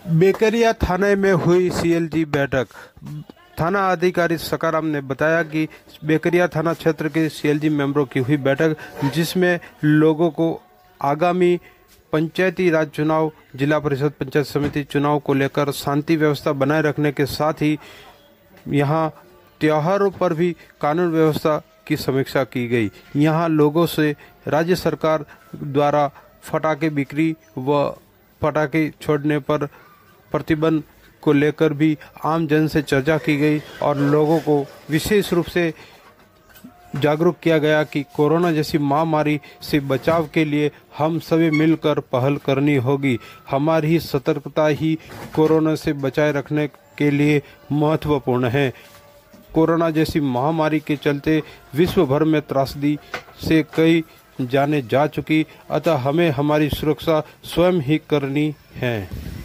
बेकरिया थाने में हुई सीएलजी बैठक। थाना अधिकारी सकाराम ने बताया कि बेकरिया थाना क्षेत्र के सीएलजी मेंबरों की हुई बैठक, जिसमें लोगों को आगामी पंचायती राज चुनाव, जिला परिषद पंचायत समिति चुनाव को लेकर शांति व्यवस्था बनाए रखने के साथ ही यहां त्योहारों पर भी कानून व्यवस्था की समीक्षा की गई। यहां लोगों से राज्य सरकार द्वारा पटाखे बिक्री व पटाखे छोड़ने पर प्रतिबंध को लेकर भी आम जन से चर्चा की गई और लोगों को विशेष रूप से जागरूक किया गया कि कोरोना जैसी महामारी से बचाव के लिए हम सभी मिलकर पहल करनी होगी। हमारी सतर्कता ही कोरोना से बचाए रखने के लिए महत्वपूर्ण है। कोरोना जैसी महामारी के चलते विश्व भर में त्रासदी से कई जाने जा चुकी, अतः हमें हमारी सुरक्षा स्वयं ही करनी है।